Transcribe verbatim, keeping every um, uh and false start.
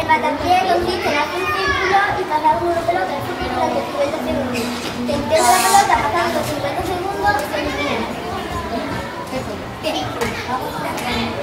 también consiste en hacer un círculo y pasar una pelota durante cincuenta segundos. Te intento la pelota pasando cincuenta segundos, se elimina. Vamos a